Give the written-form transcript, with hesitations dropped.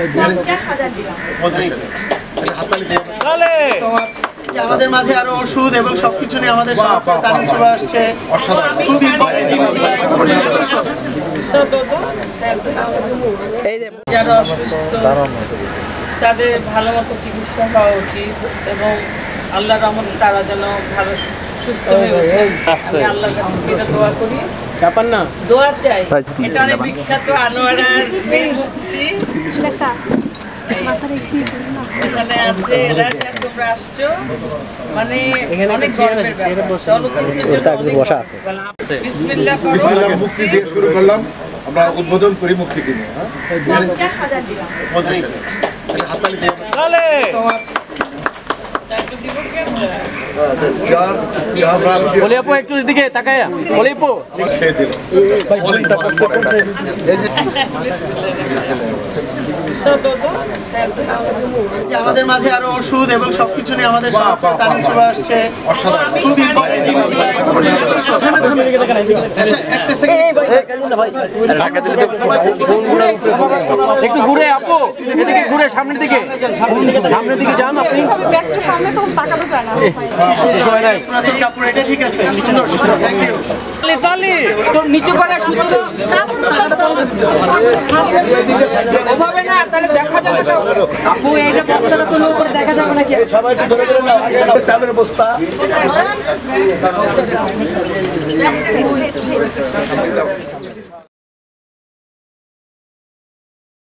আমাদের মাঝে আরো ওষুধ এবং সবকিছু নিয়ে আমাদের তারিখ চলে আসছে। যারা অসুস্থ তাদের ভালো মতো চিকিৎসা হওয়া উচিত এবং আল্লাহর রহমতে তারা যেন ভালো সুস্থ হয়ে ওঠে। আমি আল্লাহর কাছে সেটা দোয়া করি, দোয়া চাই। এটা অনেক বিখ্যাত আনোয়ারার মেয়ে মুক্তি এখানে আছে, এরা তোমরা আসছো মানে অনেক গর্বের ব্যাপার। বিসমিল্লাহ মুক্তি দিয়ে শুরু করলাম, আমরা উদ্বোধন করি মুক্তি কিনে। একটু দিকে তাকায়া আমাদের মাঝে আরো ওষুধ এবং সবকিছু নিয়ে আমাদের তারিখ চলে আসছে। একটু ঘুরে আপু, এদিকে ঘুরে সামনের দিকে যান আপনি। এটা ঠিক আছে, সুন্দর সুন্দর, থ্যাংক ইউ। নিচু করে ওভাবে না, তাহলে দেখা যাবে আপু এইটা বস্তাটা তো উপরে দেখা যাবে নাকি? সবাই একটু ধরে ধরে নাও, চালের বস্তা।